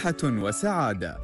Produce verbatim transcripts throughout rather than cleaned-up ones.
صحة وسعادة.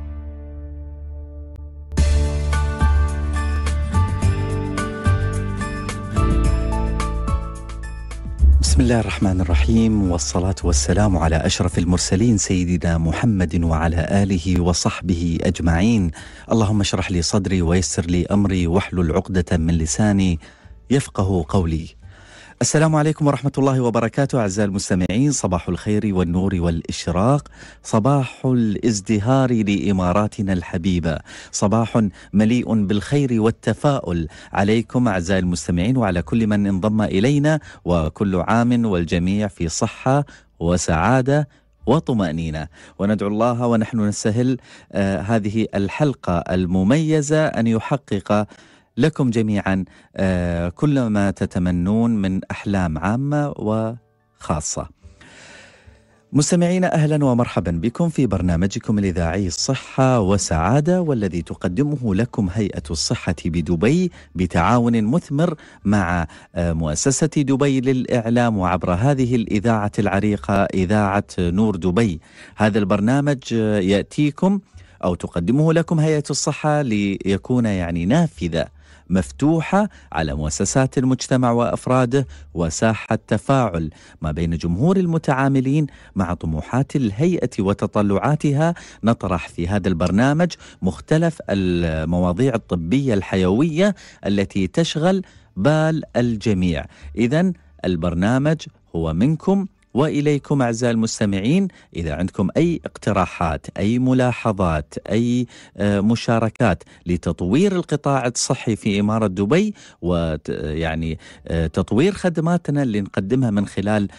بسم الله الرحمن الرحيم، والصلاة والسلام على أشرف المرسلين سيدنا محمد وعلى آله وصحبه أجمعين. اللهم اشرح لي صدري ويسر لي أمري واحلل عقدة من لساني يفقه قولي. السلام عليكم ورحمة الله وبركاته. أعزائي المستمعين، صباح الخير والنور والإشراق، صباح الازدهار لإماراتنا الحبيبة، صباح مليء بالخير والتفاؤل عليكم أعزائي المستمعين وعلى كل من انضم إلينا، وكل عام والجميع في صحة وسعادة وطمأنينة. وندعو الله ونحن نستهل آه هذه الحلقة المميزة أن يحقق لكم جميعا آه كل ما تتمنون من أحلام عامة وخاصة. مستمعينا، أهلا ومرحبا بكم في برنامجكم الإذاعي الصحة وسعادة، والذي تقدمه لكم هيئة الصحة بدبي بتعاون مثمر مع آه مؤسسة دبي للإعلام، وعبر هذه الإذاعة العريقة إذاعة نور دبي. هذا البرنامج آه يأتيكم أو تقدمه لكم هيئة الصحة ليكون يعني نافذة مفتوحة على مؤسسات المجتمع وأفراده، وساحة تفاعل ما بين جمهور المتعاملين مع طموحات الهيئة وتطلعاتها. نطرح في هذا البرنامج مختلف المواضيع الطبية الحيوية التي تشغل بال الجميع. إذن البرنامج هو منكم وإليكم أعزائي المستمعين. إذا عندكم أي اقتراحات، أي ملاحظات، أي مشاركات لتطوير القطاع الصحي في إمارة دبي، ويعني تطوير خدماتنا اللي نقدمها من خلال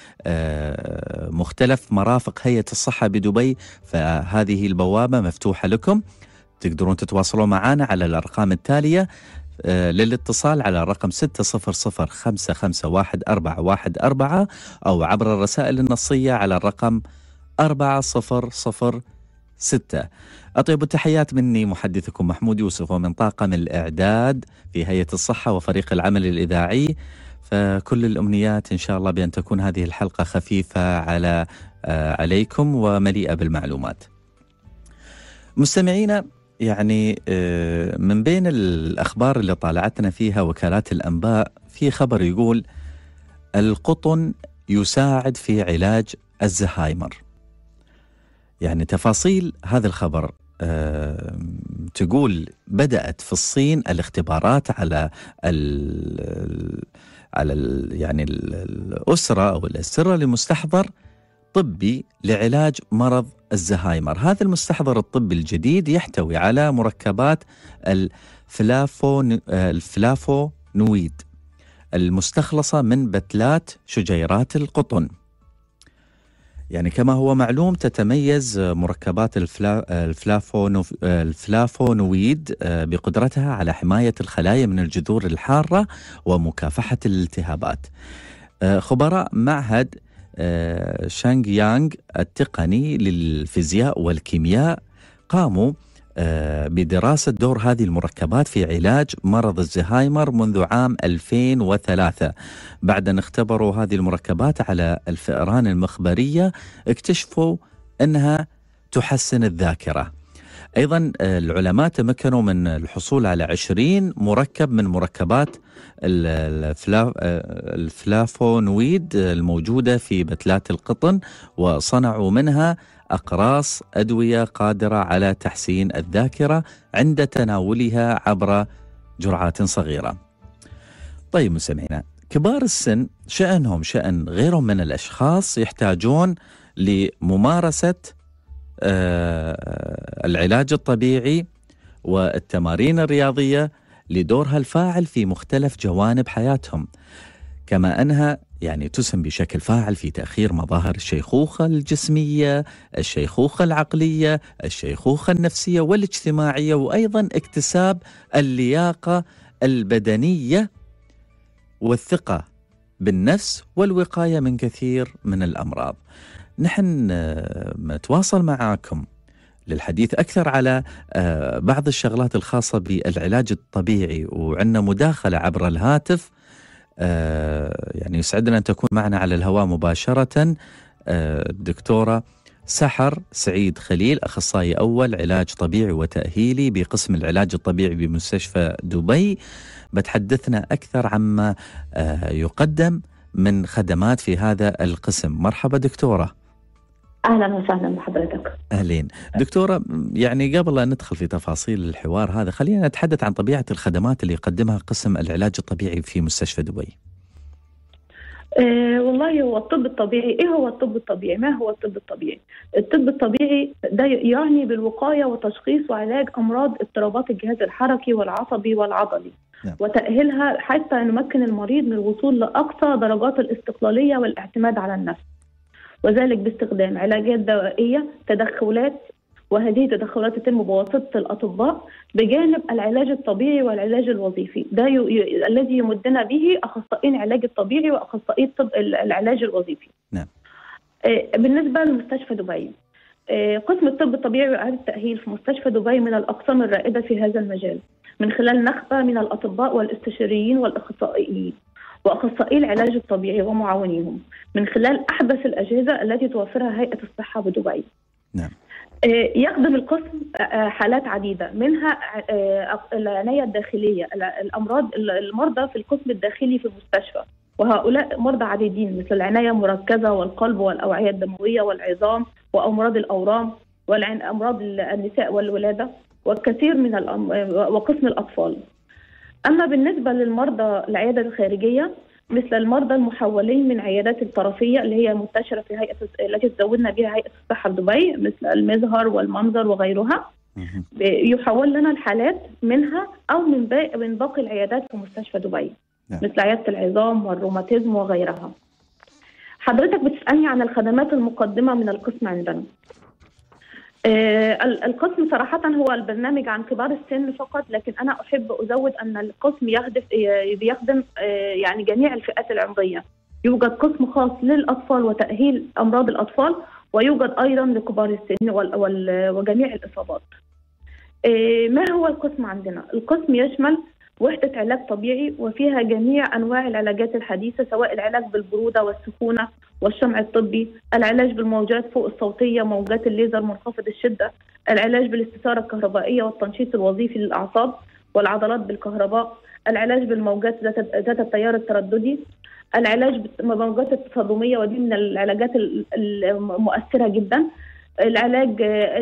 مختلف مرافق هيئة الصحة بدبي، فهذه البوابة مفتوحة لكم. تقدرون تتواصلون معنا على الأرقام التالية للاتصال على الرقم ستة صفر صفر خمسة خمسة واحد أربعة واحد أربعة، أو عبر الرسائل النصية على الرقم أربعة صفر صفر ستة. أطيب التحيات مني محدثكم محمود يوسف، ومن طاقم الإعداد في هيئة الصحة وفريق العمل الإذاعي. فكل الأمنيات إن شاء الله بأن تكون هذه الحلقة خفيفة على عليكم ومليئة بالمعلومات. مستمعينا، يعني من بين الأخبار اللي طالعتنا فيها وكالات الأنباء، في خبر يقول القطن يساعد في علاج الزهايمر. يعني تفاصيل هذا الخبر تقول بدأت في الصين الاختبارات على ال على ال يعني الأسرة أو الأسرة لمستحضر طبي لعلاج مرض الزهايمر. هذا المستحضر الطبي الجديد يحتوي على مركبات الفلافو الفلافونويد المستخلصة من بتلات شجيرات القطن. يعني كما هو معلوم، تتميز مركبات الفلافونو الفلافونويد بقدرتها على حماية الخلايا من الجذور الحارة ومكافحة الالتهابات. خبراء معهد شانغ يانغ التقني للفيزياء والكيمياء قاموا بدراسة دور هذه المركبات في علاج مرض الزهايمر منذ عام ألفين وثلاثة. بعد أن اختبروا هذه المركبات على الفئران المخبرية، اكتشفوا أنها تحسن الذاكرة. أيضا العلماء تمكنوا من الحصول على عشرين مركب من مركبات الفلافونويد الموجودة في بتلات القطن، وصنعوا منها أقراص أدوية قادرة على تحسين الذاكرة عند تناولها عبر جرعات صغيرة. طيب مستمعينا، كبار السن شأنهم شأن غيرهم من الأشخاص، يحتاجون لممارسة آه العلاج الطبيعي والتمارين الرياضية لدورها الفاعل في مختلف جوانب حياتهم، كما أنها يعني تسهم بشكل فاعل في تأخير مظاهر الشيخوخة الجسمية، الشيخوخة العقلية، الشيخوخة النفسية والاجتماعية، وأيضا اكتساب اللياقة البدنية والثقة بالنفس والوقاية من كثير من الأمراض. نحن نتواصل معاكم للحديث أكثر على بعض الشغلات الخاصة بالعلاج الطبيعي، وعندنا مداخلة عبر الهاتف. يعني يسعدنا أن تكون معنا على الهواء مباشرة الدكتورة سحر سعيد خليل، أخصائي أول علاج طبيعي وتأهيلي بقسم العلاج الطبيعي بمستشفى دبي، بتحدثنا أكثر عما يقدم من خدمات في هذا القسم. مرحبا دكتورة. أهلا وسهلا بحضرتك. أهلين دكتورة، يعني قبل أن ندخل في تفاصيل الحوار هذا خلينا نتحدث عن طبيعة الخدمات اللي يقدمها قسم العلاج الطبيعي في مستشفى دبي. أه والله هو الطب الطبيعي، إيه هو الطب الطبيعي؟ ما هو الطب الطبيعي؟ الطب الطبيعي ده يعني بالوقاية وتشخيص وعلاج أمراض اضطرابات الجهاز الحركي والعصبي والعضلي، نعم. وتأهيلها حتى نمكن المريض من الوصول لأقصى درجات الاستقلالية والاعتماد على النفس، وذلك باستخدام علاجات دوائية، تدخلات، وهذه التدخلات تتم بواسطة الأطباء بجانب العلاج الطبيعي والعلاج الوظيفي. ده ي... ي... الذي يمدنا به أخصائيين العلاج الطبيعي وأخصائي الطب العلاج الوظيفي. نعم. آه بالنسبة لمستشفى دبي، آه قسم الطب الطبيعي وإعادة التأهيل في مستشفى دبي من الأقسام الرائدة في هذا المجال، من خلال نخبة من الأطباء والاستشاريين والأخصائيين وأخصائي العلاج الطبيعي ومعاونيهم، من خلال أحدث الأجهزة التي توفرها هيئة الصحة بدبي. نعم. يخدم القسم حالات عديدة، منها العناية الداخلية، الأمراض المرضى في القسم الداخلي في المستشفى، وهؤلاء مرضى عديدين مثل العناية المركزة والقلب والأوعية الدموية والعظام وأمراض الأورام وأمراض النساء والولادة والكثير من الأم... وقسم الأطفال. أما بالنسبة للمرضى العيادة الخارجية مثل المرضى المحولين من عيادات الطرفية اللي هي منتشرة في هيئة التي تزودنا بها هيئة الصحة دبي مثل المزهر والمنظر وغيرها، يحول لنا الحالات منها أو من باقي من باقي العيادات في مستشفى دبي مثل عيادة العظام والروماتيزم وغيرها. حضرتك بتسألني عن الخدمات المقدمة من القسم عندنا. آه القسم صراحة هو البرنامج عن كبار السن فقط، لكن أنا أحب أزود أن القسم يهدف بيخدم آه يعني جميع الفئات العمرية. يوجد قسم خاص للأطفال وتأهيل أمراض الأطفال، ويوجد أيضا لكبار السن وجميع الإصابات. آه ما هو القسم عندنا؟ القسم يشمل وحدة علاج طبيعي وفيها جميع أنواع العلاجات الحديثة، سواء العلاج بالبرودة والسخونة والشمع الطبي، العلاج بالموجات فوق الصوتية، موجات الليزر منخفض الشدة، العلاج بالاستثارة الكهربائية والتنشيط الوظيفي للأعصاب والعضلات بالكهرباء، العلاج بالموجات ذات التيار الترددي، العلاج بالموجات التصادمية ودي من العلاجات المؤثرة جدا، العلاج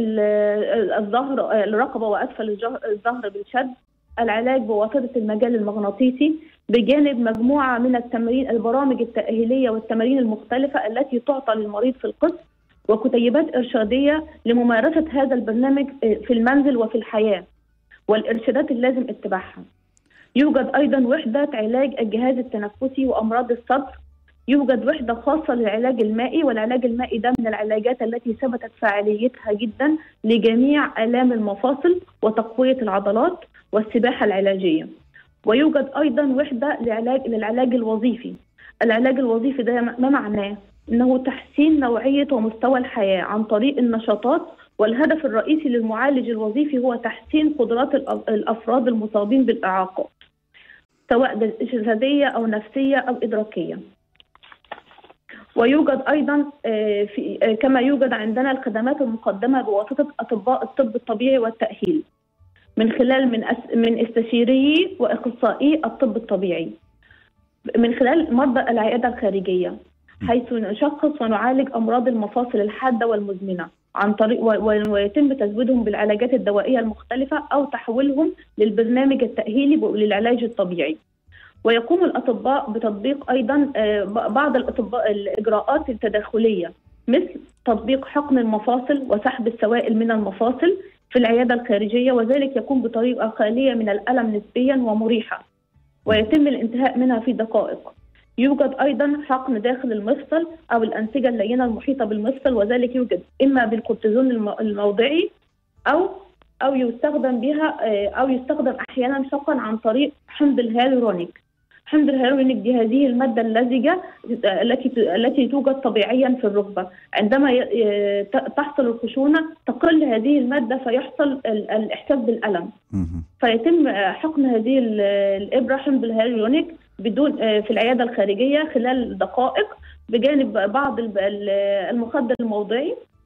الظهر الرقبة وأسفل الظهر بالشد، العلاج بواسطة المجال المغناطيسي، بجانب مجموعة من التمارين البرامج التأهيلية والتمارين المختلفة التي تعطى للمريض في القسم، وكتيبات إرشادية لممارسة هذا البرنامج في المنزل وفي الحياة، والإرشادات اللازم اتباعها. يوجد أيضا وحدة علاج الجهاز التنفسي وأمراض الصدر، يوجد وحدة خاصة للعلاج المائي، والعلاج المائي ده من العلاجات التي ثبتت فعاليتها جدا لجميع آلام المفاصل وتقوية العضلات والسباحة العلاجية. ويوجد أيضا وحدة لعلاج للعلاج الوظيفي. العلاج الوظيفي ده ما معناه؟ إنه تحسين نوعية ومستوى الحياة عن طريق النشاطات، والهدف الرئيسي للمعالج الوظيفي هو تحسين قدرات الأفراد المصابين بالإعاقات سواء جسدية أو نفسية أو إدراكية. ويوجد أيضا في كما يوجد عندنا الخدمات المقدمة بواسطة أطباء الطب الطبيعي والتأهيل من خلال من أس من استشاريي وأخصائي الطب الطبيعي، من خلال مرضى العيادة الخارجية، حيث نشخص ونعالج أمراض المفاصل الحادة والمزمنة عن طريق ويتم تزويدهم بالعلاجات الدوائية المختلفة أو تحويلهم للبرنامج التأهيلي للعلاج الطبيعي. ويقوم الأطباء بتطبيق أيضا بعض الأطباء الإجراءات التداخلية مثل تطبيق حقن المفاصل وسحب السوائل من المفاصل في العيادة الخارجية، وذلك يكون بطريقة خالية من الألم نسبيا ومريحة، ويتم الانتهاء منها في دقائق. يوجد أيضا حقن داخل المفصل أو الأنسجة اللينة المحيطة بالمفصل، وذلك يوجد إما بالكورتيزون الموضعي أو أو يستخدم بها أو يستخدم أحيانا حقن عن طريق حمض الهيالورونيك. حمض الهيالورونيك دي هذه المادة اللزجة التي التي توجد طبيعيا في الركبة. عندما تحصل الخشونة تقل هذه المادة فيحصل الإحساس بالألم، فيتم حقن هذه الإبرة حمض الهيالورونيك بدون في العيادة الخارجية خلال دقائق بجانب بعض المخدر الموضعي.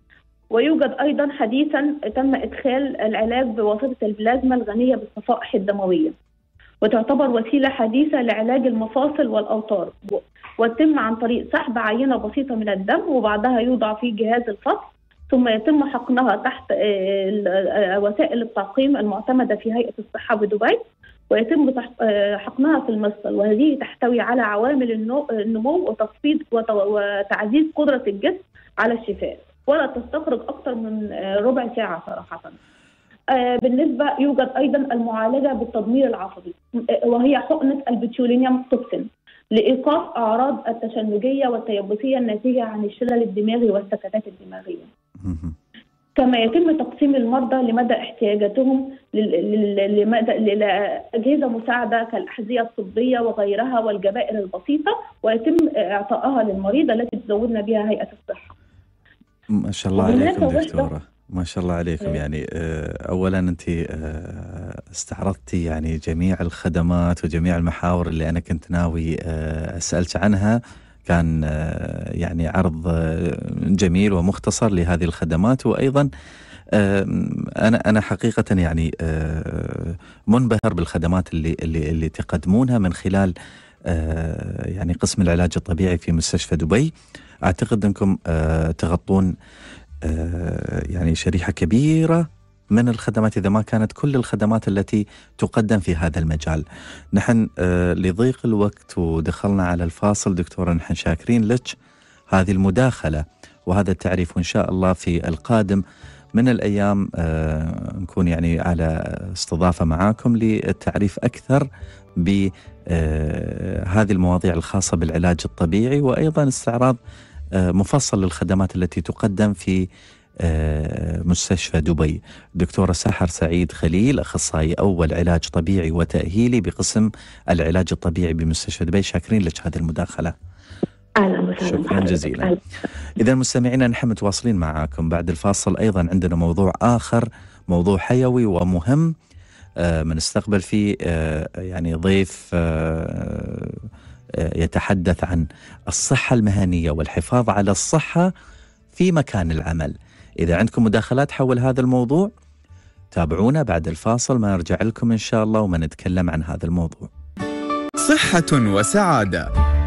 ويوجد أيضا حديثا تم إدخال العلاج بواسطة البلازما الغنية بالصفائح الدموية، وتعتبر وسيلة حديثة لعلاج المفاصل والأوتار، وتتم عن طريق سحب عينة بسيطة من الدم وبعدها يوضع في جهاز الفصل، ثم يتم حقنها تحت وسائل التعقيم المعتمدة في هيئة الصحة بدبي، ويتم حقنها في المفصل، وهذه تحتوي على عوامل النمو وتخفيض وتعزيز قدرة الجسم على الشفاء، ولا تستغرق أكثر من ربع ساعة صراحة. بالنسبة يوجد أيضا المعالجة بالتضمير العصبي، وهي حقنة البوتولينيوم توكسين لإيقاف أعراض التشنجية والتيبسية الناتجة عن الشلل الدماغي والسكتات الدماغية. كما يتم تقسيم المرضى لمدى احتياجاتهم لمدى لأجهزة مساعدة كالأحذية الطبية وغيرها والجبائر البسيطة، ويتم إعطائها للمريض التي تزودنا بها هيئة الصحة. ما شاء الله عليكم دكتورة، ما شاء الله عليكم. يعني أولا أنت استعرضتي يعني جميع الخدمات وجميع المحاور اللي أنا كنت ناوي أسألك عنها. كان يعني عرض جميل ومختصر لهذه الخدمات، وأيضا أنا أنا حقيقة يعني منبهر بالخدمات اللي اللي اللي تقدمونها من خلال يعني قسم العلاج الطبيعي في مستشفى دبي. أعتقد أنكم تغطون يعني شريحة كبيرة من الخدمات، إذا ما كانت كل الخدمات التي تقدم في هذا المجال. نحن لضيق الوقت ودخلنا على الفاصل دكتورة، نحن شاكرين لك هذه المداخلة وهذا التعريف، وإن شاء الله في القادم من الأيام نكون يعني على استضافة معاكم للتعريف أكثر بهذه المواضيع الخاصة بالعلاج الطبيعي، وأيضا استعراض مفصل للخدمات التي تقدم في مستشفى دبي. دكتورة سحر سعيد خليل، أخصائي أول علاج طبيعي وتأهيلي بقسم العلاج الطبيعي بمستشفى دبي، شاكرين لك هذه المداخلة. أهلا وسهلا، شكرا جزيلا. إذا مستمعينا نحن متواصلين معاكم بعد الفاصل. أيضا عندنا موضوع آخر، موضوع حيوي ومهم بنستقبل فيه يعني ضيف يتحدث عن الصحة المهنية والحفاظ على الصحة في مكان العمل. إذا عندكم مداخلات حول هذا الموضوع تابعونا بعد الفاصل، ما نرجع لكم إن شاء الله وما نتكلم عن هذا الموضوع. صحة وسعادة.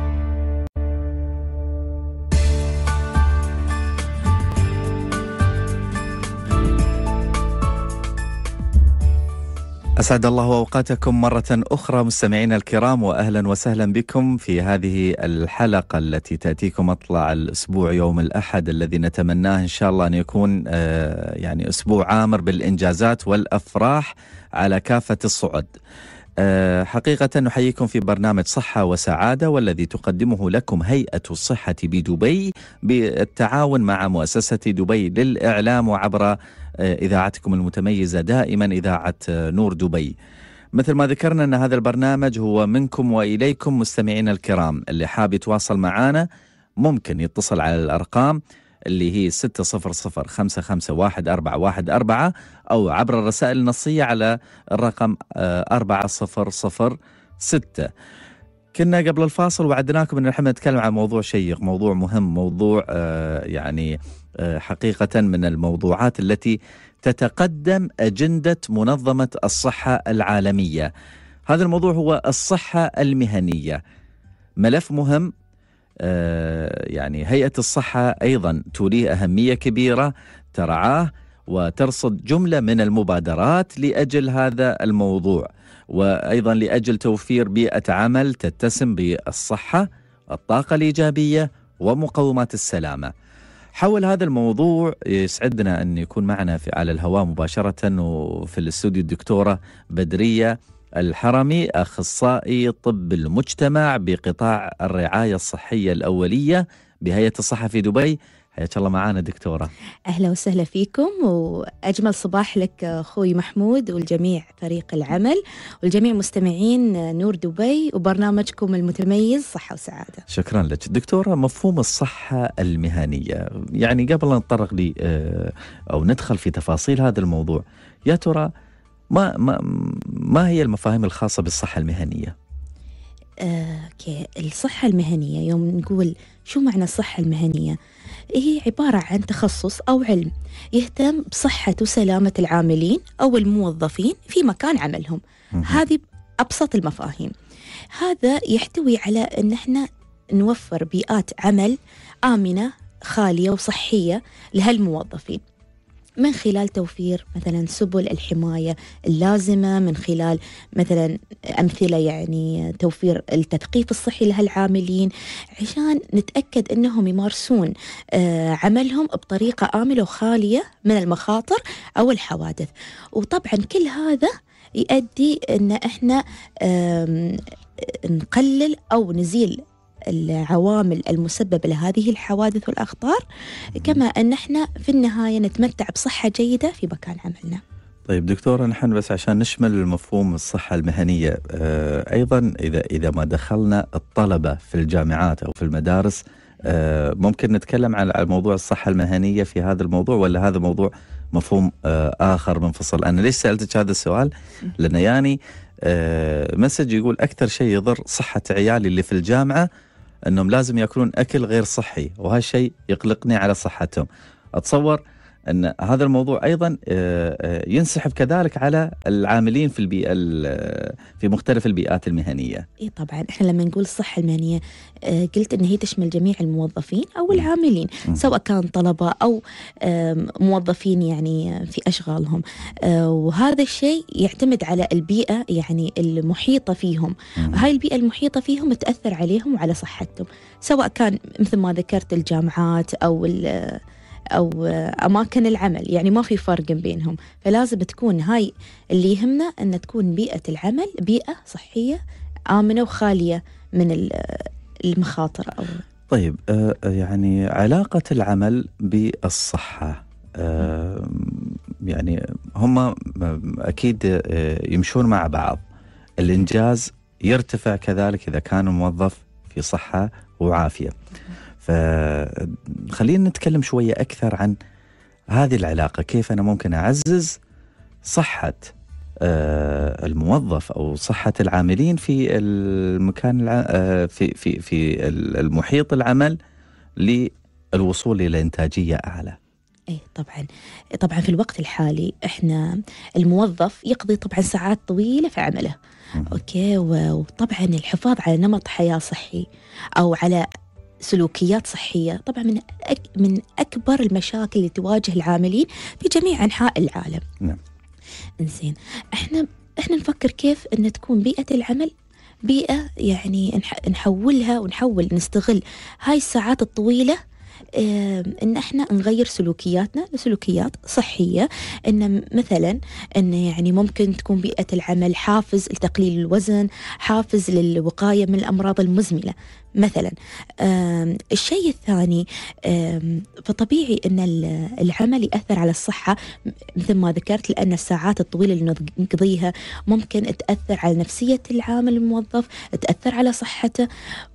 أسعد الله أوقاتكم مرة أخرى مستمعينا الكرام، وأهلا وسهلا بكم في هذه الحلقة التي تأتيكم أطلع الأسبوع يوم الأحد، الذي نتمناه إن شاء الله أن يكون يعني أسبوع عامر بالإنجازات والأفراح على كافة الصعد. حقيقة نحييكم في برنامج صحة وسعادة، والذي تقدمه لكم هيئة الصحة بدبي بالتعاون مع مؤسسة دبي للإعلام وعبر إذاعتكم المتميزة دائما إذاعة نور دبي. مثل ما ذكرنا أن هذا البرنامج هو منكم وإليكم مستمعين الكرام. اللي حاب يتواصل معنا ممكن يتصل على الأرقام اللي هي ستة صفر صفر خمسة خمسة واحد أربعة واحد أربعة، أو عبر الرسائل النصية على الرقم أربعة صفر صفر ستة. كنا قبل الفاصل وعدناكم أن نحن نتكلم عن موضوع شيق، موضوع مهم، موضوع يعني حقيقة من الموضوعات التي تتقدم أجندة منظمة الصحة العالمية. هذا الموضوع هو الصحة المهنية، ملف مهم. يعني هيئة الصحة أيضا توليه أهمية كبيرة، ترعاه وترصد جملة من المبادرات لأجل هذا الموضوع، وأيضا لأجل توفير بيئة عمل تتسم بالصحة، الطاقة الإيجابية، ومقومات السلامة. حول هذا الموضوع يسعدنا أن يكون معنا في على الهواء مباشرة وفي الاستوديو الدكتورة بدرية الحرمي، أخصائي طب المجتمع بقطاع الرعاية الصحية الأولية بهيئة الصحة في دبي. حياك الله معنا دكتورة. أهلا وسهلا فيكم، وأجمل صباح لك أخوي محمود والجميع فريق العمل والجميع مستمعين نور دبي وبرنامجكم المتميز صحة وسعادة. شكرا لك دكتورة. مفهوم الصحة المهنية، يعني قبل أن نتطرق لي أو ندخل في تفاصيل هذا الموضوع، يا ترى ما ما ما هي المفاهيم الخاصة بالصحة المهنية؟ آه، أوكي. الصحة المهنية، يوم نقول شو معنى الصحة المهنية، هي عبارة عن تخصص أو علم يهتم بصحة وسلامة العاملين أو الموظفين في مكان عملهم. هذه أبسط المفاهيم. هذا يحتوي على أن احنا نوفر بيئات عمل آمنة خالية وصحية لهالموظفين، من خلال توفير مثلا سبل الحماية اللازمة، من خلال مثلا أمثلة يعني توفير التثقيف الصحي لهالعاملين عشان نتأكد أنهم يمارسون آه عملهم بطريقة آمنة وخالية من المخاطر أو الحوادث. وطبعا كل هذا يؤدي أن احنا نقلل أو نزيل العوامل المسببة لهذه الحوادث والأخطار، كما أن احنا في النهاية نتمتع بصحة جيدة في مكان عملنا. طيب دكتورة، نحن بس عشان نشمل المفهوم الصحة المهنية، أيضا إذا إذا ما دخلنا الطلبة في الجامعات أو في المدارس، ممكن نتكلم عن موضوع الصحة المهنية في هذا الموضوع، ولا هذا موضوع مفهوم آخر منفصل؟ أنا ليش سألتك هذا السؤال؟ لأن يعني مسج يقول أكثر شيء يضر صحة عيالي اللي في الجامعة أنهم لازم يأكلون أكل غير صحي، وهالشيء يقلقني على صحتهم. أتصور أن هذا الموضوع أيضا ينسحب كذلك على العاملين في البيئة في مختلف البيئات المهنية. إيه طبعا، إحنا لما نقول الصحة المهنية قلت أن هي تشمل جميع الموظفين أو العاملين، سواء كان طلبة أو موظفين يعني في أشغالهم، وهذا الشيء يعتمد على البيئة يعني المحيطة فيهم. هاي البيئة المحيطة فيهم تأثر عليهم وعلى صحتهم، سواء كان مثل ما ذكرت الجامعات أو أو أماكن العمل، يعني ما في فرق بينهم. فلازم تكون هاي اللي يهمنا أن تكون بيئة العمل بيئة صحية آمنة وخالية من المخاطر. أو طيب يعني علاقة العمل بالصحة، يعني هم أكيد يمشون مع بعض، الإنجاز يرتفع كذلك إذا كان الموظف في صحة وعافية. فخلينا نتكلم شوية أكثر عن هذه العلاقة، كيف أنا ممكن أعزز صحة الموظف أو صحة العاملين في المكان في في في المحيط العمل للوصول إلى إنتاجية أعلى. إيه طبعا طبعا في الوقت الحالي إحنا الموظف يقضي طبعا ساعات طويلة في عمله، أوكي، وطبعا الحفاظ على نمط حياة صحي أو على سلوكيات صحية طبعا من أك من أكبر المشاكل اللي تواجه العاملين في جميع أنحاء العالم. نعم. إنزين، إحنا إحنا نفكر كيف أن تكون بيئة العمل بيئة يعني نحولها ونحول نستغل هاي الساعات الطويلة إن إحنا نغير سلوكياتنا لسلوكيات صحية. إن مثلا إن يعني ممكن تكون بيئة العمل حافز لتقليل الوزن، حافز للوقاية من الأمراض المزمنة مثلا. الشيء الثاني، فطبيعي إن العمل يأثر على الصحة مثل ما ذكرت، لأن الساعات الطويلة اللي نقضيها ممكن تأثر على نفسية العامل الموظف، تأثر على صحته.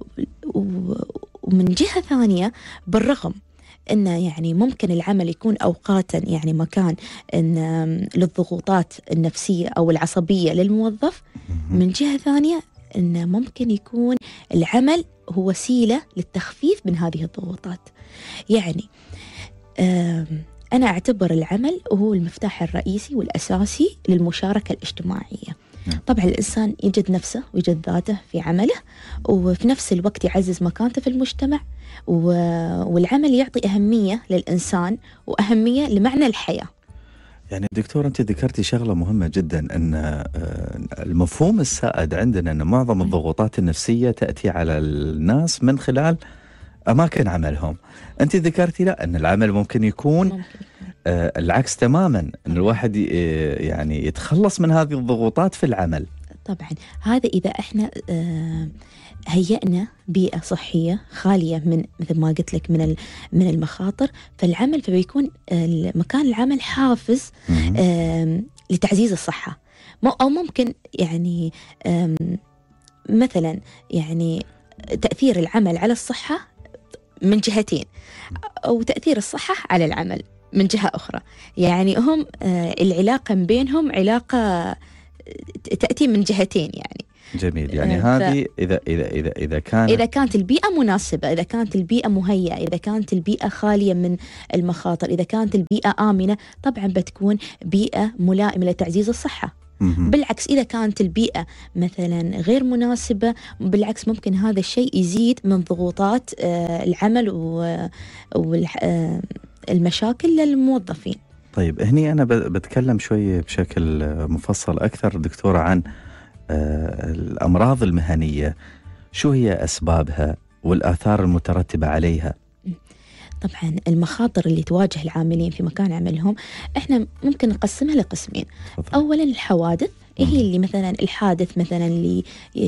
ومن جهة ثانية، بالرغم أن يعني ممكن العمل يكون أوقاتا يعني مكان إن للضغوطات النفسية أو العصبية للموظف، من جهة ثانية أن ممكن يكون العمل هو وسيلة للتخفيف من هذه الضغوطات. يعني أنا أعتبر العمل هو المفتاح الرئيسي والأساسي للمشاركة الاجتماعية. طبعا الإنسان يجد نفسه ويجد ذاته في عمله، وفي نفس الوقت يعزز مكانته في المجتمع، والعمل يعطي أهمية للإنسان وأهمية لمعنى الحياة. يعني دكتور، أنت ذكرتي شغلة مهمة جدا، أن المفهوم السائد عندنا أن معظم الضغوطات النفسية تأتي على الناس من خلال أماكن عملهم. أنت ذكرتي لا، أن العمل ممكن يكون ممكن. آه العكس تماما، أن الواحد يعني يتخلص من هذه الضغوطات في العمل. طبعا هذا إذا إحنا آه هيئنا بيئة صحية خالية من مثل ما قلت لك من من المخاطر، فالعمل فبيكون مكان العمل حافز آه لتعزيز الصحة. أو ممكن يعني مثلا يعني تأثير العمل على الصحة من جهتين، أو تأثير الصحة على العمل من جهة أخرى. يعني هم العلاقة بينهم علاقة تأتي من جهتين يعني. جميل. يعني ف... هذه إذا إذا إذا إذا كانت إذا كانت البيئة مناسبة، إذا كانت البيئة مهيئة، إذا كانت البيئة خالية من المخاطر، إذا كانت البيئة آمنة، طبعا بتكون بيئة ملائمة لتعزيز الصحة. مهم. بالعكس إذا كانت البيئة مثلا غير مناسبة، بالعكس ممكن هذا الشيء يزيد من ضغوطات آه، العمل والمشاكل للموظفين. طيب هني أنا ب- بتكلم شوي بشكل آه، مفصل أكثر دكتورة عن آه، الأمراض المهنية، شو هي أسبابها والآثار المترتبة عليها؟ طبعا المخاطر اللي تواجه العاملين في مكان عملهم احنا ممكن نقسمها لقسمين. تفضل. اولا الحوادث، هي اللي مثلا الحادث مثلا اللي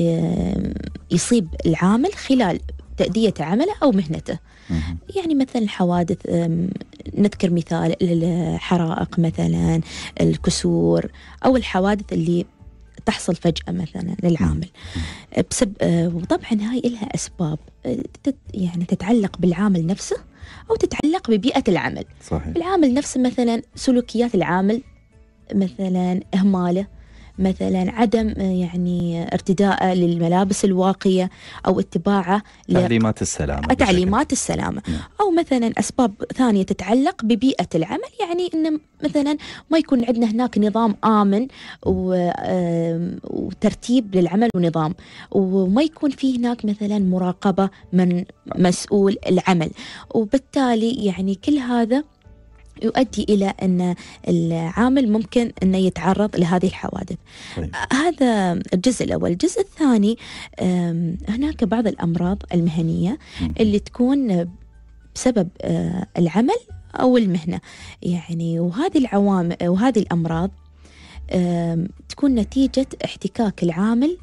ي- يصيب العامل خلال تأدية عمله او مهنته. مهم. يعني مثلا حوادث، أم، نذكر مثال الحرائق مثلا، الكسور، او الحوادث اللي تحصل فجأة مثلا للعامل بسبب. وطبعا هاي إلها أسباب آه، تت يعني تتعلق بالعامل نفسه أو تتعلق ببيئة العمل. صحيح. العامل نفسه مثلا سلوكيات العامل، مثلا إهماله، مثلا عدم آه، يعني ارتداءه للملابس الواقية أو اتباعه تعليمات السلامة بشكل. تعليمات السلامة. نعم. أو مثلا أسباب ثانية تتعلق ببيئة العمل، يعني أن مثلا ما يكون عندنا هناك نظام آمن و- آم، وترتيب للعمل ونظام، وما يكون فيه هناك مثلا مراقبة من مسؤول العمل، وبالتالي يعني كل هذا يؤدي إلى أن العامل ممكن أنه يتعرض لهذه الحوادث. طيب. هذا الجزء الأول. الجزء الثاني، آم، هناك بعض الأمراض المهنية مهم. اللي تكون بسبب آه، العمل أو المهنة، يعني وهذه العوامل وهذه الأمراض آم، تكون نتيجة احتكاك العامل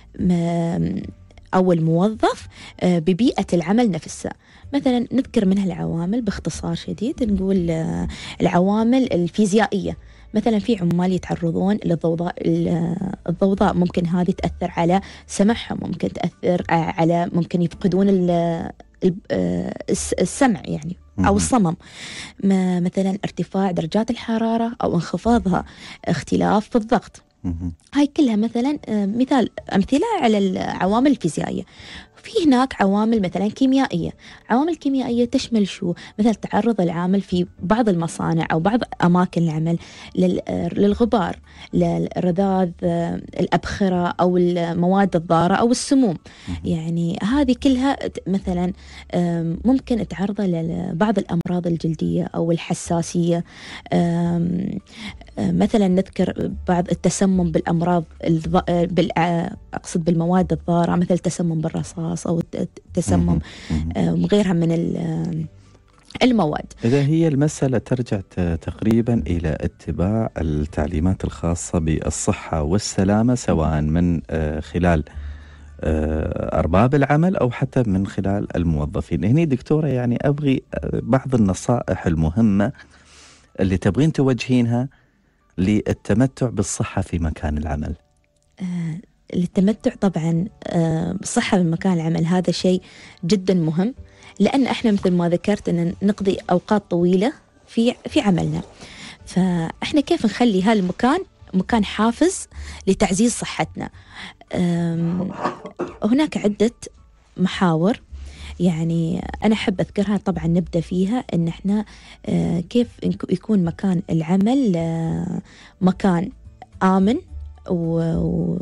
م- أو الموظف آه، ببيئة العمل نفسها. مثلا نذكر منها العوامل باختصار شديد، نقول آه، العوامل الفيزيائية. مثلا في عمال يتعرضون للضوضاء، الضوضاء ممكن هذه تأثر على سمعهم، ممكن تأثر على، ممكن يفقدون ال- ال- آه، الس- السمع يعني أو مهم. الصمم. ما- مثلا ارتفاع درجات الحرارة أو انخفاضها، اختلاف في الضغط. مهم. هاي كلها مثلا آه، مثال أمثلة على العوامل الفيزيائية. في هناك عوامل مثلا كيميائية. عوامل كيميائية تشمل شو؟ مثل تعرض العامل في بعض المصانع أو بعض أماكن العمل لل- آه، للغبار، للرذاذ، آه، الأبخرة أو المواد الضارة أو السموم. يعني هذه كلها ت- مثلا آم، ممكن تعرضه لبعض الأمراض الجلدية أو الحساسية. آم، آه، مثلا نذكر بعض التسمم بالأمراض الض- آه، بال- آه، أقصد بالمواد الضارة، مثل التسمم بالرصاص أو الت- التسمم مهم. مهم. آه، وغيرها من ال- آه، المواد. إذا هي المسألة ترجع ت- تقريبا إلى اتباع التعليمات الخاصة بالصحة والسلامة، سواء من آه، خلال آه، أرباب العمل أو حتى من خلال الموظفين. هني دكتورة يعني أبغي آه، بعض النصائح المهمة اللي تبغين توجهينها للتمتع بالصحة في مكان العمل. آه، التمتع طبعا آه، بالصحة بمكان العمل هذا شيء جدا مهم، لأن احنا مثل ما ذكرت أن نقضي أوقات طويلة في في عملنا، فاحنا كيف نخلي هالمكان مكان حافز لتعزيز صحتنا. آم، هناك عدة محاور يعني أنا أحب أذكرها. طبعا نبدأ فيها أن احنا آه، كيف إنك- يكون مكان العمل آه، مكان آمن و- و-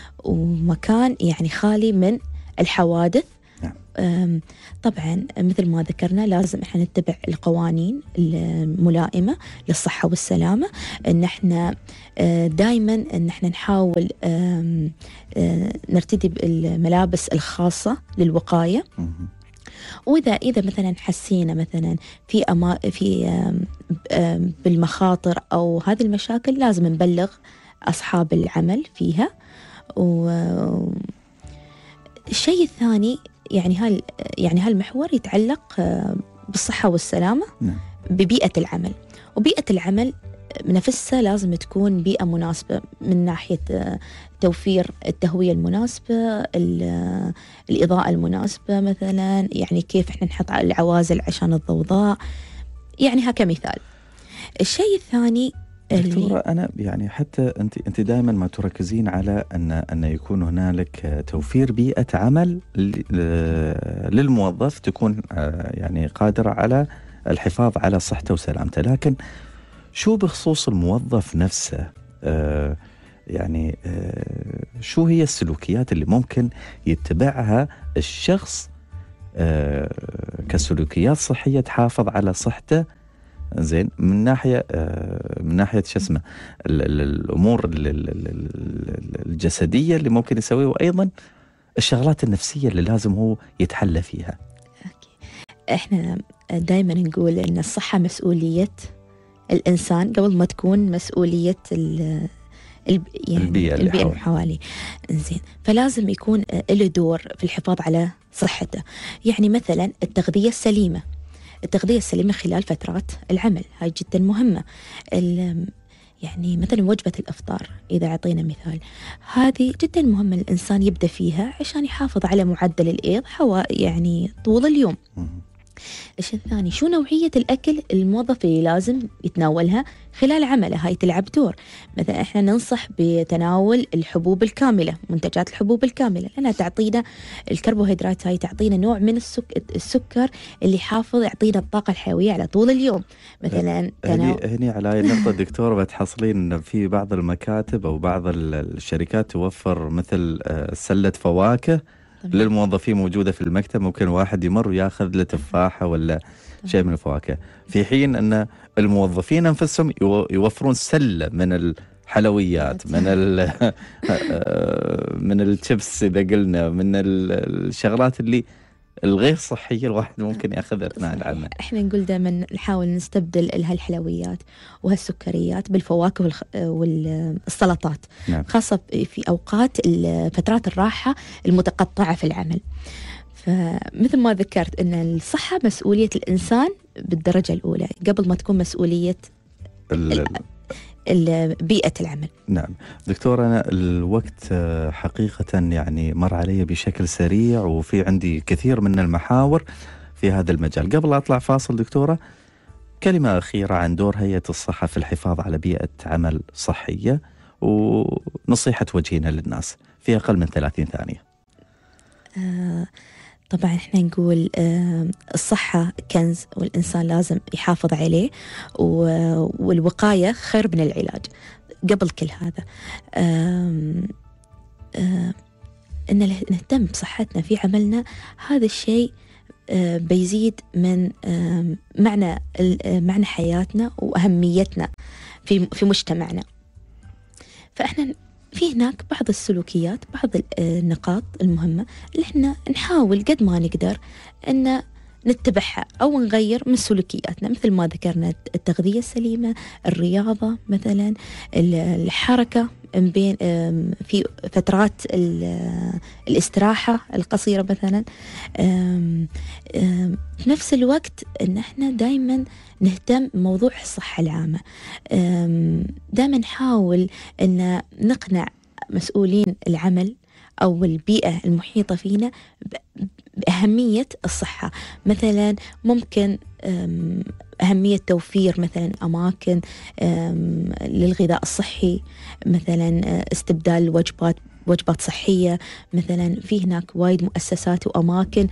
ومكان يعني خالي من الحوادث. نعم. أم، طبعا مثل ما ذكرنا لازم احنا نتبع القوانين الملائمة للصحة والسلامة، ان احنا دائما ان احنا نحاول أم، أه، نرتدي الملابس الخاصة للوقاية. مهم. واذا اذا مثلا حسينا مثلا في أما في أم، أم، بالمخاطر او هذه المشاكل، لازم نبلغ اصحاب العمل فيها. والشيء الثاني يعني هال يعني هالمحور يتعلق آه، بالصحة والسلامة، نعم. ببيئة العمل. وبيئة العمل نفسها لازم تكون بيئة مناسبة من ناحية آه، توفير التهوية المناسبة، ال- آه، الإضاءة المناسبة مثلا، يعني كيف احنا نحط العوازل عشان الضوضاء، يعني هكا مثال. الشيء الثاني دكتورة أنا يعني حتى أنت أنت دائما ما تركزين على أن أن يكون هنالك توفير بيئة عمل للموظف تكون يعني قادرة على الحفاظ على صحته وسلامته، لكن شو بخصوص الموظف نفسه؟ آه يعني آه شو هي السلوكيات اللي ممكن يتبعها الشخص آه كسلوكيات صحية تحافظ على صحته زين من ناحية آه من ناحية شو اسمه الأمور الجسدية اللي ممكن يسويه، وأيضا الشغلات النفسية اللي لازم هو يتحلى فيها. احنا دائما نقول ان الصحة مسؤولية الإنسان قبل ما تكون مسؤولية ال يعني البيئة اللي البيئة حواليه. حواليه. زين، فلازم يكون له دور في الحفاظ على صحته. يعني مثلا التغذية السليمة، التغذية السليمة خلال فترات العمل هاي جدا مهمة. يعني مثلا وجبة الإفطار إذا أعطينا مثال، هذه جدا مهمة الإنسان يبدأ فيها عشان يحافظ على معدل الإيض حوا يعني طول اليوم. الشيء الثاني، شو نوعية الأكل الموظف اللي لازم يتناولها خلال عمله، هاي تلعب دور. مثلا احنا ننصح بتناول الحبوب الكاملة، منتجات الحبوب الكاملة، لأنها تعطينا الكربوهيدرات، هاي تعطينا نوع من السك... السكر اللي يحافظ يعطينا الطاقة الحيوية على طول اليوم. مثلا تناول هني, هني على هاي النقطة دكتور بتحصلين في بعض المكاتب أو بعض الشركات توفر مثل سلة فواكه للموظفين موجودة في المكتب، ممكن واحد يمر وياخذ له تفاحة ولا شيء من الفواكه، في حين أن الموظفين أنفسهم يوفرون سلة من الحلويات، من ال من الشيبس إذا قلنا، من الشغلات اللي الغير صحية الواحد ممكن يأخذها أثناء العمل. احنا نقول دائما نحاول نستبدل هالحلويات وهالسكريات بالفواكه والخ... والسلطات. نعم. خاصة في أوقات فترات الراحة المتقطعة في العمل. فمثل ما ذكرت أن الصحة مسؤولية الإنسان بالدرجة الأولى قبل ما تكون مسؤولية ال... بيئة العمل. نعم دكتور، أنا الوقت حقيقة يعني مر علي بشكل سريع، وفي عندي كثير من المحاور في هذا المجال. قبل أطلع فاصل دكتورة، كلمة أخيرة عن دور هيئة الصحة في الحفاظ على بيئة عمل صحية، ونصيحة توجهينها للناس في أقل من ثلاثين ثانية. آه طبعا احنا نقول آه الصحة كنز، والإنسان لازم يحافظ عليه، والوقاية خير من العلاج. قبل كل هذا آه آه إن نهتم بصحتنا في عملنا، هذا الشيء آه بيزيد من آه معنى معنى حياتنا وأهميتنا في في مجتمعنا. فإحنا في هناك بعض السلوكيات، بعض النقاط المهمة اللي احنا نحاول قد ما نقدر ان نتبعها او نغير من سلوكياتنا، مثل ما ذكرنا التغذية السليمة، الرياضة مثلا، الحركة بين في فترات الاستراحة القصيرة مثلا. في نفس الوقت ان احنا دايما نهتم بموضوع الصحة العامة. دائما نحاول ان نقنع مسؤولين العمل أو البيئة المحيطة فينا بأهمية الصحة. مثلا ممكن أهمية توفير مثلا أماكن للغذاء الصحي، مثلا استبدال وجبات وجبات صحية. مثلا في هناك وايد مؤسسات وأماكن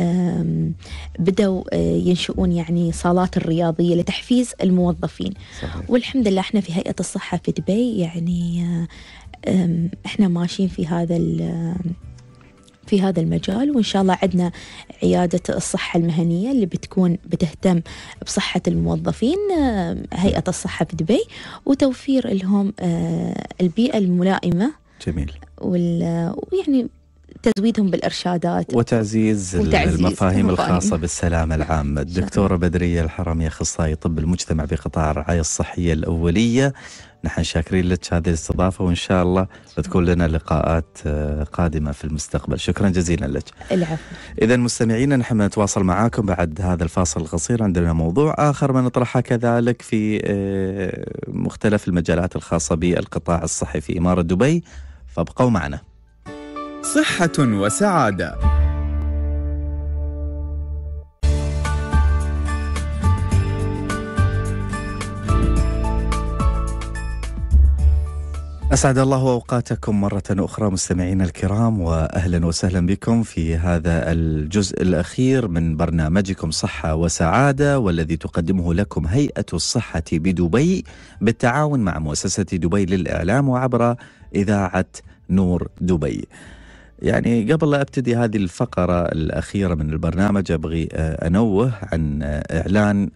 بدأوا ينشؤون يعني صالات الرياضية لتحفيز الموظفين. صحيح. والحمد لله احنا في هيئة الصحة في دبي يعني احنا ماشيين في هذا في هذا المجال، وإن شاء الله عندنا عيادة الصحة المهنية اللي بتكون بتهتم بصحة الموظفين، هيئة الصحة في دبي، وتوفير لهم البيئة الملائمة. جميل. ويعني تزويدهم بالإرشادات وتعزيز, وتعزيز المفاهيم الخاصة بالسلامة العامة. الدكتورة بدرية الحرمي، أخصائي طب المجتمع بقطاع الرعاية الصحية الأولية، نحن شاكرين لك هذه الاستضافة، وإن شاء الله بتكون لنا لقاءات قادمة في المستقبل. شكرا جزيلا لك. العفو. إذا مستمعينا، نحن نتواصل معاكم بعد هذا الفاصل القصير، عندنا موضوع آخر ما نطرحه كذلك في مختلف المجالات الخاصة بالقطاع الصحي في إمارة دبي، فابقوا معنا. صحة وسعادة. أسعد الله أوقاتكم مرة أخرى مستمعينا الكرام، وأهلا وسهلا بكم في هذا الجزء الأخير من برنامجكم صحة وسعادة، والذي تقدمه لكم هيئة الصحة بدبي بالتعاون مع مؤسسة دبي للإعلام وعبر إذاعة نور دبي. يعني قبل لا أبتدي هذه الفقرة الأخيرة من البرنامج أبغي أنوه عن إعلان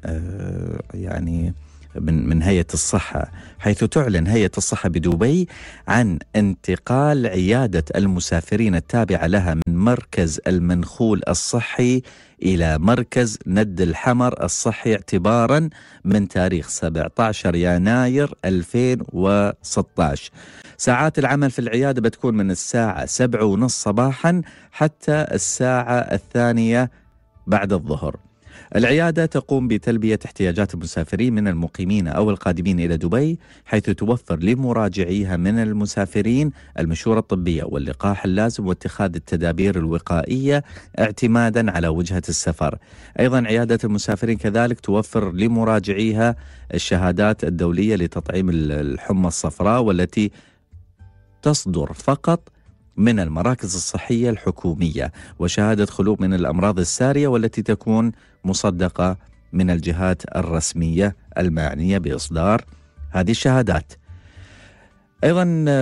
يعني من من هيئة الصحة، حيث تعلن هيئة الصحة بدبي عن انتقال عيادة المسافرين التابعة لها من مركز المنخول الصحي إلى مركز ند الحمر الصحي اعتبارا من تاريخ سبعة عشر يناير ألفين وستة عشر. ساعات العمل في العيادة بتكون من الساعة سبعة ونص صباحا حتى الساعة الثانية بعد الظهر. العيادة تقوم بتلبية احتياجات المسافرين من المقيمين أو القادمين إلى دبي، حيث توفر لمراجعيها من المسافرين المشورة الطبية واللقاح اللازم واتخاذ التدابير الوقائية اعتمادا على وجهة السفر. أيضا عيادة المسافرين كذلك توفر لمراجعيها الشهادات الدولية لتطعيم الحمى الصفراء، والتي تصدر فقط من المراكز الصحية الحكومية، وشهادة خلو من الأمراض السارية والتي تكون مصدقة من الجهات الرسمية المعنية بإصدار هذه الشهادات. أيضا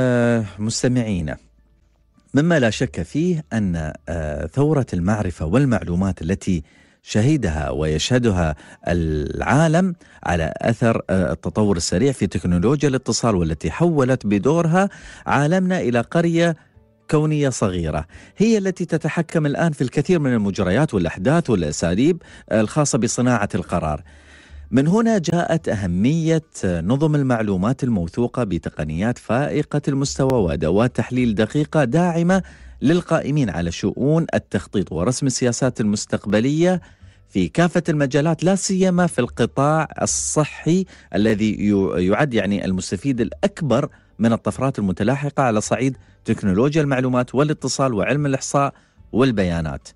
مستمعينا، مما لا شك فيه أن ثورة المعرفة والمعلومات التي شهدها ويشهدها العالم على أثر التطور السريع في تكنولوجيا الاتصال، والتي حولت بدورها عالمنا إلى قرية كونية صغيرة، هي التي تتحكم الآن في الكثير من المجريات والأحداث والأساليب الخاصة بصناعة القرار. من هنا جاءت أهمية نظم المعلومات الموثوقة بتقنيات فائقة المستوى وأدوات تحليل دقيقة داعمة للقائمين على شؤون التخطيط ورسم السياسات المستقبلية في كافة المجالات، لا سيما في القطاع الصحي الذي يعد يعني المستفيد الأكبر من الطفرات المتلاحقة على صعيد تكنولوجيا المعلومات والاتصال وعلم الإحصاء والبيانات.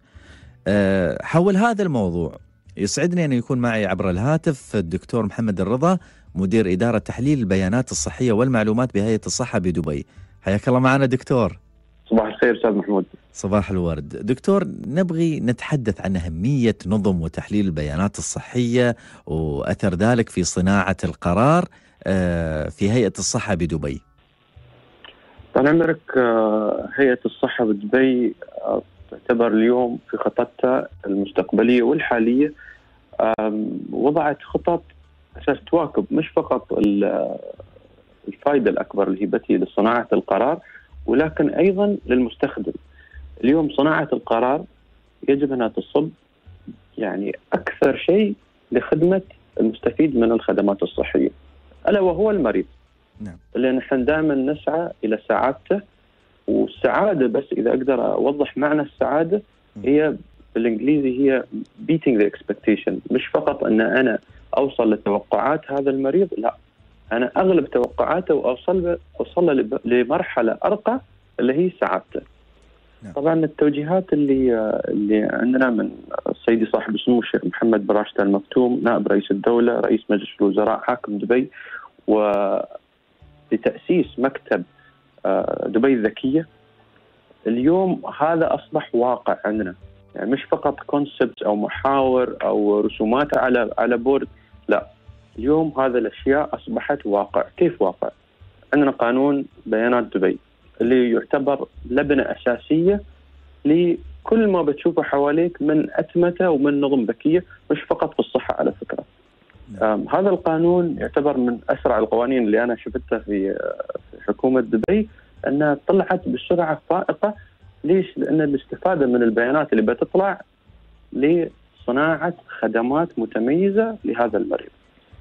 حول هذا الموضوع يسعدني أن يكون معي عبر الهاتف الدكتور محمد الرضا، مدير إدارة تحليل البيانات الصحية والمعلومات بهيئة الصحة بدبي. حياك الله معنا دكتور. صباح الخير أستاذ محمود. صباح الورد دكتور. نبغي نتحدث عن أهمية نظم وتحليل البيانات الصحية وأثر ذلك في صناعة القرار في هيئة الصحة بدبي. طال عمرك، هيئة الصحة بدبي تعتبر اليوم في خطتها المستقبلية والحالية وضعت خطط أساس تواكب مش فقط الفائدة الأكبر اللي هي بتي لصناعة القرار، ولكن أيضا للمستخدم. اليوم صناعة القرار يجب أنها تصب يعني أكثر شيء لخدمة المستفيد من الخدمات الصحية، ألا وهو المريض. نعم. اللي نحن دائما نسعى إلى سعادته، والسعادة بس إذا أقدر أوضح معنى السعادة هي بالإنجليزي هي beating the expectation، مش فقط أن أنا أوصل لتوقعات هذا المريض، لا، أنا أغلب توقعاته وأوصل أوصل لمرحلة أرقى اللي هي سعادته. نعم. طبعا التوجيهات اللي اللي عندنا من سيدي صاحب السمو الشيخ محمد بن راشد آل مكتوم نائب رئيس الدولة رئيس مجلس الوزراء حاكم دبي، ولتأسيس مكتب دبي الذكية، اليوم هذا أصبح واقع عندنا. يعني مش فقط كونسبت أو محاور أو رسومات على على بورد، لا، اليوم هذا الأشياء أصبحت واقع. كيف واقع؟ عندنا قانون بيانات دبي اللي يعتبر لبنة أساسية لكل ما بتشوفه حواليك من أتمتة ومن نظم ذكية، مش فقط في الصحة على فكرة. هذا القانون يعتبر من أسرع القوانين اللي أنا شفتها في حكومة دبي، أنها طلعت بسرعة فائقة. ليش؟ لأن الاستفادة من البيانات اللي بتطلع لصناعة خدمات متميزة لهذا المريض.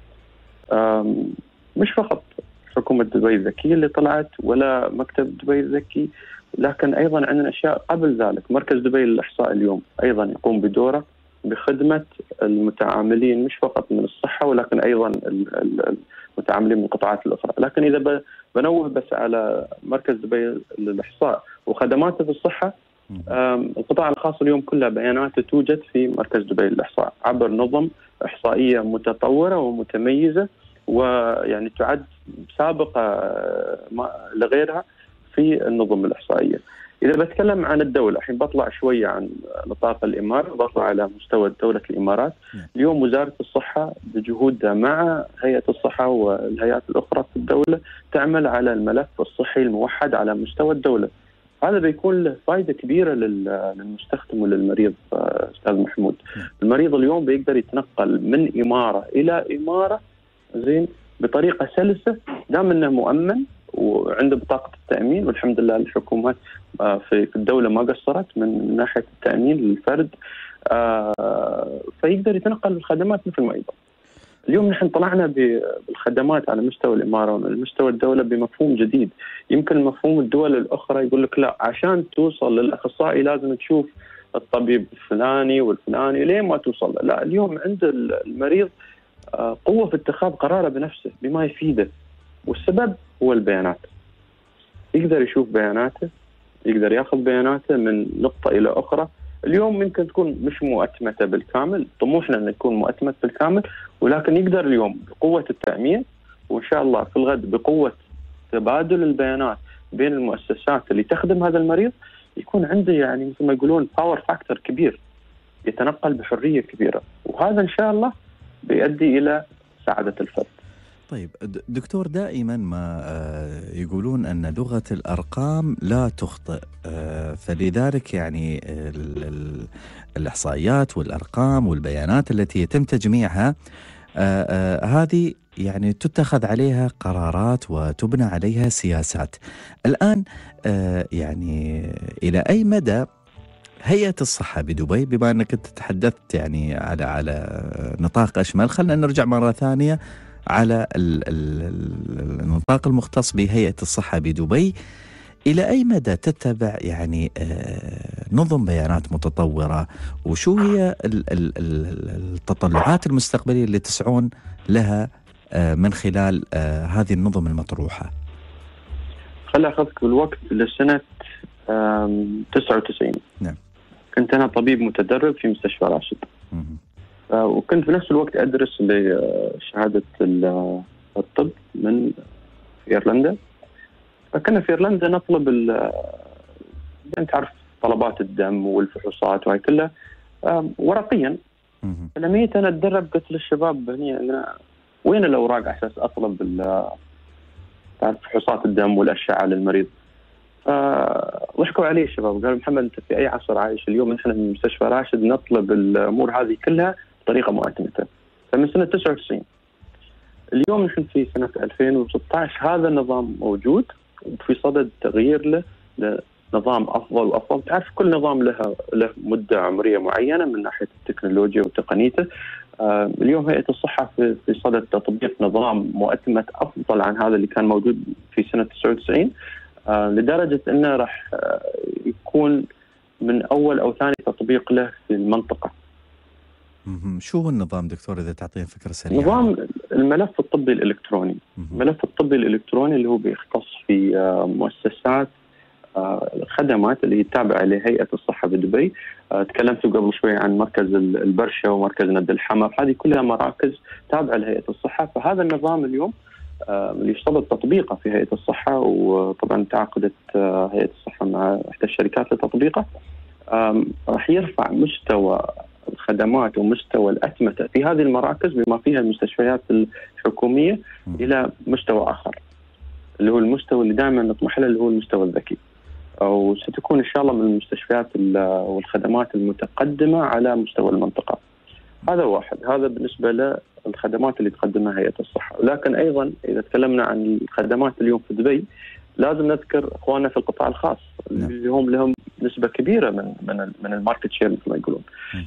مش فقط حكومة دبي الذكية اللي طلعت ولا مكتب دبي الذكي، لكن أيضا عندنا أشياء قبل ذلك. مركز دبي للإحصاء اليوم أيضا يقوم بدوره بخدمة المتعاملين مش فقط من الصحة، ولكن أيضا المتعاملين من القطاعات الأخرى. لكن إذا بنوه بس على مركز دبي للإحصاء وخدماته في الصحة، القطاع الخاص اليوم كلها بياناته توجد في مركز دبي للإحصاء عبر نظم إحصائية متطورة ومتميزة، ويعني تعد سابقة لغيرها في النظم الإحصائية. إذا بتكلم عن الدولة الحين بطلع شوية عن نطاق الإمارة، بطلع على مستوى دولة الإمارات. اليوم وزارة الصحة بجهودها مع هيئة الصحة والهيئات الأخرى في الدولة تعمل على الملف الصحي الموحد على مستوى الدولة. هذا بيكون له فائدة كبيرة للمستخدم وللمريض. أستاذ محمود، المريض اليوم بيقدر يتنقل من إمارة إلى إمارة زين بطريقة سلسة دام أنه مؤمن وعنده بطاقة التأمين، والحمد لله الحكومات في الدولة ما قصرت من ناحية التأمين للفرد، فيقدر يتنقل الخدمات مثل ما يبغى. اليوم نحن طلعنا بالخدمات على مستوى الإمارة وعلى مستوى الدولة بمفهوم جديد. يمكن مفهوم الدول الأخرى يقول لك لا، عشان توصل للأخصائي لازم تشوف الطبيب الفلاني والفلاني ليه ما توصل. لا، اليوم عند المريض قوة في اتخاذ قراره بنفسه بما يفيده، والسبب هو البيانات. يقدر يشوف بياناته، يقدر ياخذ بياناته من نقطة إلى أخرى. اليوم يمكن تكون مش مؤتمتة بالكامل، طموحنا أن يكون مؤتمت بالكامل، ولكن يقدر اليوم بقوة التأمين وإن شاء الله في الغد بقوة تبادل البيانات بين المؤسسات اللي تخدم هذا المريض، يكون عنده يعني مثل ما يقولون باور فاكتور كبير، يتنقل بحرية كبيرة، وهذا إن شاء الله بيؤدي إلى سعادة الفرد. طيب دكتور، دائما ما يقولون أن لغة الأرقام لا تخطئ، فلذلك يعني الإحصائيات والأرقام والبيانات التي يتم تجميعها هذه يعني تتخذ عليها قرارات وتبنى عليها سياسات. الآن يعني إلى أي مدى هيئة الصحة بدبي، بما أنك تتحدثت يعني على على نطاق أشمل، خلنا نرجع مرة ثانية على النطاق المختص بهيئة الصحة بدبي، إلى أي مدى تتبع يعني نظم بيانات متطورة، وشو هي التطلعات المستقبلية اللي تسعون لها من خلال هذه النظم المطروحة؟ خلي أخذك بالوقت لسنة تسعة وتسعين. نعم. كنت أنا طبيب متدرب في مستشفى راشد، وكنت في نفس الوقت أدرس لشهادة الطب من في إيرلندا. فكنا في إيرلندا نطلب يعني تعرف طلبات الدم والفحوصات وهي كلها ورقيا. فلما جيت أنا أتدرب قلت للشباب هني أنا وين الأوراق على أساس أطلب تعرف فحوصات الدم والأشعة للمريض؟ ضحكوا عليه الشباب، قالوا محمد أنت في أي عصر عايش؟ اليوم نحن من مستشفى راشد نطلب الأمور هذه كلها بطريقة مؤتمتة. فمن سنة تسعة وتسعين اليوم نحن في سنة ألفين وستة عشر هذا النظام موجود وفي صدد تغيير له لنظام أفضل وأفضل. تعرف كل نظام له له مدة عمرية معينة من ناحية التكنولوجيا وتقنيته. آه اليوم هيئة الصحة في, في صدد تطبيق نظام مؤتمت أفضل عن هذا اللي كان موجود في سنة تسعة وتسعين، آه لدرجة أنه راح آه يكون من أول أو ثاني تطبيق له في المنطقة. شو هو النظام دكتور إذا تعطينا فكرة سريعة؟ نظام الملف الطبي الإلكتروني. الملف الطبي الإلكتروني اللي هو بيختص في مؤسسات خدمات اللي تابعة لهيئة الصحة بدبي. تكلمت قبل شوي عن مركز البرشا ومركز ند الحمر، هذه كلها مراكز تابعة لهيئة الصحة. فهذا النظام اليوم اللي يصدد تطبيقه في هيئة الصحة، وطبعا تعاقدت هيئة الصحة مع إحدى الشركات لتطبيقه، راح يرفع مستوى الخدمات ومستوى الأتمتة في هذه المراكز بما فيها المستشفيات الحكومية إلى مستوى آخر، اللي هو المستوى اللي دائما نطمح له، اللي هو المستوى الذكي. أو ستكون إن شاء الله من المستشفيات والخدمات المتقدمة على مستوى المنطقة. هذا واحد، هذا بالنسبة للخدمات اللي تقدمها هيئة الصحة. لكن أيضا إذا تكلمنا عن الخدمات اليوم في دبي لازم نذكر إخواننا في القطاع الخاص اللي هم لهم نسبة كبيرة من من من الماركت شير مثل ما يقولون.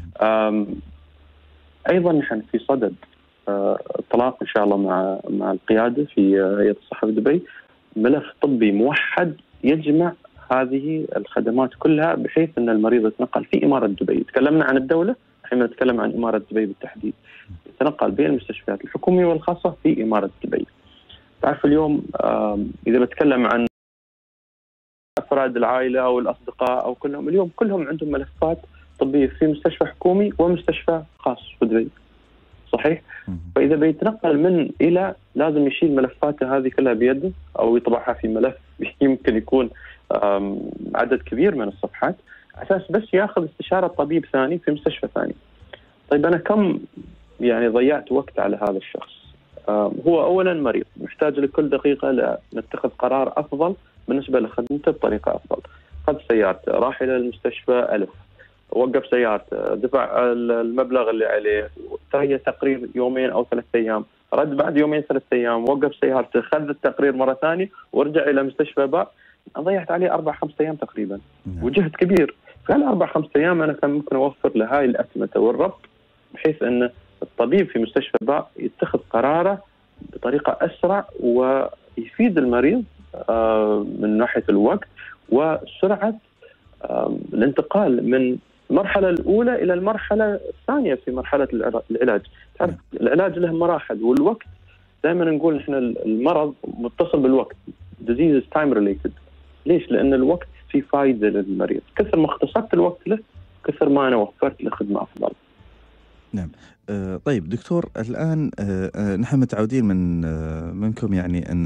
أيضا نحن في صدد اطلاق إن شاء الله مع مع القيادة في هيئة الصحة في دبي ملف طبي موحد يجمع هذه الخدمات كلها، بحيث أن المريض يتنقل في إمارة دبي. تكلمنا عن الدولة، الحين نتكلم عن إمارة دبي بالتحديد. يتنقل بين المستشفيات الحكومية والخاصة في إمارة دبي. تعرف اليوم إذا بتكلم عن أفراد العائلة أو الأصدقاء أو كلهم، اليوم كلهم عندهم ملفات طبية في مستشفى حكومي ومستشفى خاص في دبي. صحيح؟ فإذا بيتنقل من إلى لازم يشيل ملفاته هذه كلها بيده أو يطبعها في ملف يمكن يكون عدد كبير من الصفحات، أساس بس يأخذ استشارة طبيب ثاني في مستشفى ثاني. طيب أنا كم يعني ضيعت وقت على هذا الشخص؟ هو أولا مريض محتاج لكل دقيقة نتخذ قرار أفضل بالنسبة لخدمته بطريقة أفضل. خذ سيارته، راح إلى المستشفى ألف، وقف سيارته، دفع المبلغ اللي عليه، تهيأ تقرير يومين أو ثلاثة أيام، رد بعد يومين ثلاثة أيام، وقف سيارته، خذ التقرير مرة ثانية ورجع إلى مستشفى باء. ضيعت عليه أربع خمسة أيام تقريبا وجهد كبير. فهل أربع خمسة أيام أنا كان ممكن أوفر لهاي الأتمتة والربط بحيث أن الطبيب في مستشفى باء يتخذ قراره بطريقة أسرع ويفيد المريض من ناحية الوقت وسرعة الانتقال من المرحلة الأولى إلى المرحلة الثانية في مرحلة العلاج. تعرف العلاج له مراحل، والوقت دائما نقول نحن المرض متصل بالوقت. disease is time related. ليش؟ لأن الوقت فيه فائدة للمريض. كثر ما اختصرت الوقت له كثر ما أنا وفرت له خدمة أفضل. نعم. آه طيب دكتور، الآن آه آه نحن متعودين من آه منكم يعني أن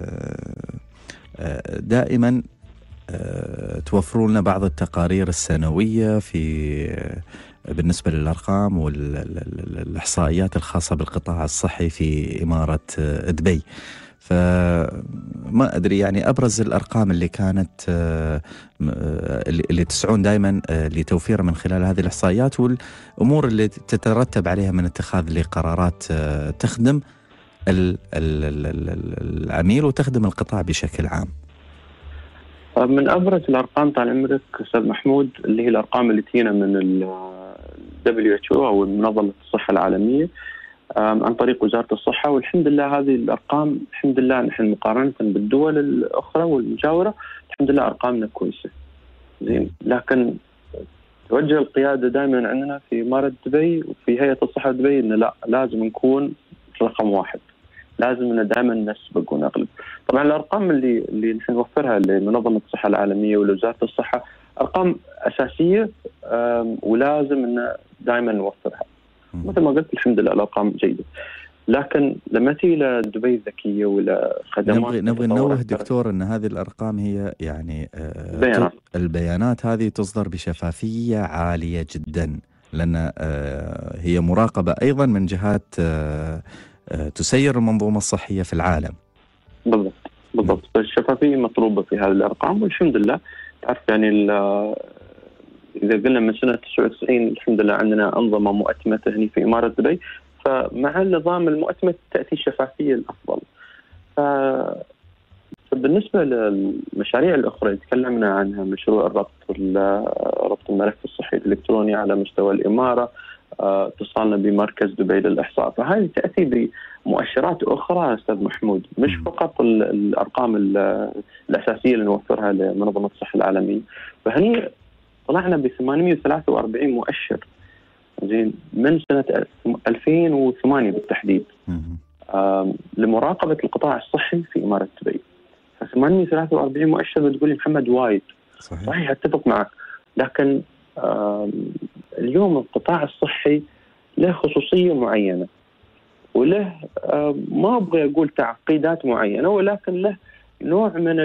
آه دائما آه توفرون لنا بعض التقارير السنوية في بالنسبة للأرقام والإحصائيات الخاصة بالقطاع الصحي في إمارة دبي. فما أدري يعني أبرز الأرقام اللي كانت اللي تسعون دائما لتوفيرها من خلال هذه الإحصائيات والأمور اللي تترتب عليها من اتخاذ لقرارات تخدم العميل وتخدم القطاع بشكل عام. من أبرز الأرقام طال عمرك أستاذ محمود اللي هي الأرقام اللي تينا من ال دبليو إتش أو أو منظمة الصحة العالمية عن طريق وزارة الصحة. والحمد لله هذه الأرقام الحمد لله نحن مقارنة بالدول الأخرى والمجاورة الحمد لله أرقامنا كويسة زين. لكن توجه القيادة دائما عندنا في إمارة دبي وفي هيئة الصحة دبي إن لا لازم نكون رقم واحد، لازم إن دائما نسبق ونغلب. طبعا الأرقام اللي اللي نحن نوفرها لمنظمة الصحة العالمية ولوزارة الصحة أرقام أساسية ولازم إن دائما نوفرها. مثل ما قلت الحمد لله الأرقام جيدة، لكن لما تيجي إلى دبي الذكية ولا خدمات نبغي نبغي ننوه دكتور أن هذه الأرقام هي يعني بيانات. البيانات هذه تصدر بشفافية عالية جدا، لأن هي مراقبة أيضا من جهات تسير المنظومة الصحية في العالم. بالضبط بالضبط. الشفافية مطلوبة في هذه الأرقام والحمد لله. تعرف يعني إذا قلنا من سنة تسعة وتسعين الحمد لله عندنا أنظمة مؤتمتة هنا في إمارة دبي، فمع النظام المؤتمت تأتي الشفافية الأفضل. فبالنسبة للمشاريع الأخرى تكلمنا عنها مشروع الربط ربط الملف الصحي الإلكتروني على مستوى الإمارة، اتصالنا بمركز دبي للإحصاء، فهذه تأتي بمؤشرات أخرى أستاذ محمود مش فقط الأرقام الأساسية اللي نوفرها لمنظمة الصحة العالمية. فهني طلعنا ب ثمانمئة وثلاثة وأربعين مؤشر زين من سنة ألفين وثمانية بالتحديد لمراقبة القطاع الصحي في إمارة دبي. ف ثمانمئة وثلاثة وأربعين مؤشر بتقولي محمد وايد صحيح, صحيح أتفق معك، لكن اليوم القطاع الصحي له خصوصية معينة وله ما أبغى أقول تعقيدات معينة، ولكن له نوع من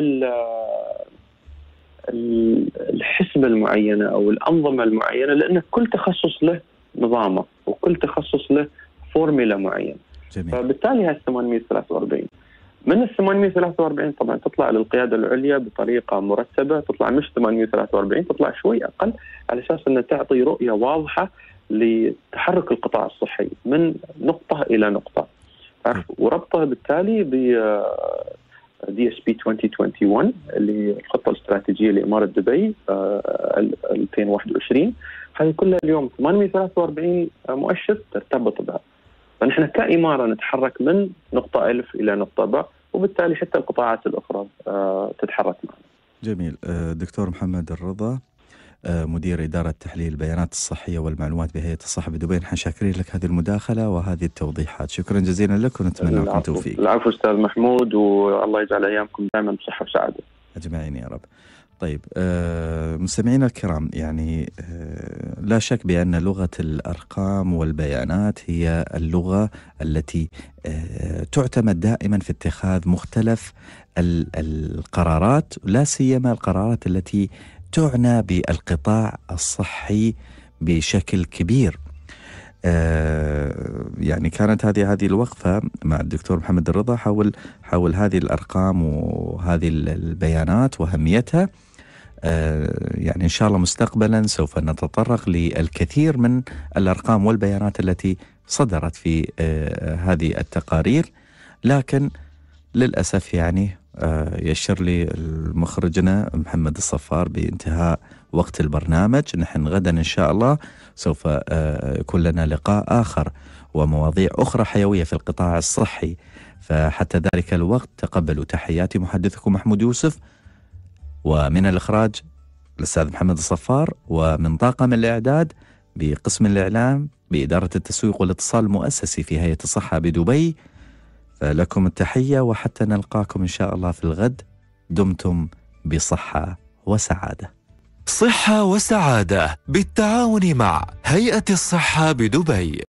الحسبة المعينة أو الأنظمة المعينة، لأن كل تخصص له نظامه وكل تخصص له فورميلا معينة. جميل. فبالتالي هاي ثمانمئة وثلاثة وأربعين من ال ثمانمئة وثلاثة وأربعين طبعا تطلع للقيادة العليا بطريقة مرتبة، تطلع مش ثمانمئة وثلاثة وأربعين، تطلع شوي أقل على أساس أن تعطي رؤية واضحة لتحرك القطاع الصحي من نقطة إلى نقطة، وربطها بالتالي ب دي اس بي ألفين وواحد وعشرين اللي هي الخطة الاستراتيجية لإمارة دبي ألفين وواحد وعشرين. هذه كلها اليوم ثمانمئة وثلاثة وأربعين مؤشر ترتبط بها. فنحن كإمارة نتحرك من نقطة ألف إلى نقطة باء، وبالتالي حتى القطاعات الأخرى تتحرك معنا. جميل. دكتور محمد الرضا مدير إدارة تحليل البيانات الصحية والمعلومات بهيئة الصحة بدبي، نحن شاكرين لك هذه المداخلة وهذه التوضيحات، شكرا جزيلا لك ونتمنى لكم التوفيق. العفو أستاذ محمود، والله يجعل أيامكم دائما بصحة وسعادة أجمعين يا رب. طيب آه مستمعينا الكرام، يعني آه لا شك بأن لغة الأرقام والبيانات هي اللغة التي آه تعتمد دائما في اتخاذ مختلف القرارات، لا سيما القرارات التي تعنى بالقطاع الصحي بشكل كبير. آه يعني كانت هذه هذه الوقفة مع الدكتور محمد الرضا حول حول هذه الأرقام وهذه البيانات وأهميتها. آه يعني إن شاء الله مستقبلا سوف نتطرق للكثير من الأرقام والبيانات التي صدرت في آه هذه التقارير، لكن للأسف يعني آه يشير لي مخرجنا محمد الصفار بانتهاء وقت البرنامج. نحن غدا إن شاء الله سوف يكون لنا لقاء آخر ومواضيع أخرى حيوية في القطاع الصحي، فحتى ذلك الوقت تقبلوا تحياتي محدثكم محمود يوسف، ومن الإخراج الأستاذ محمد الصفار، ومن طاقم الإعداد بقسم الإعلام بإدارة التسويق والاتصال المؤسسي في هيئة الصحة بدبي. فلكم التحية وحتى نلقاكم إن شاء الله في الغد، دمتم بصحة وسعادة. صحة وسعادة بالتعاون مع هيئة الصحة بدبي.